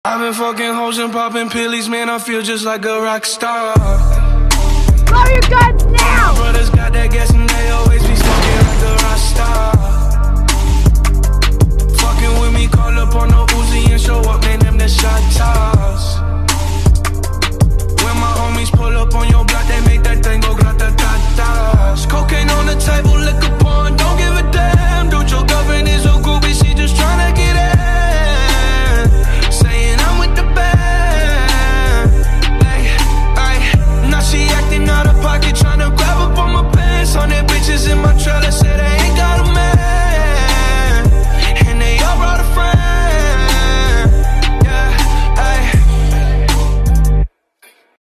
I've been fucking hoes and popping pillies, man, I feel just like a rock star. Blow your guns now!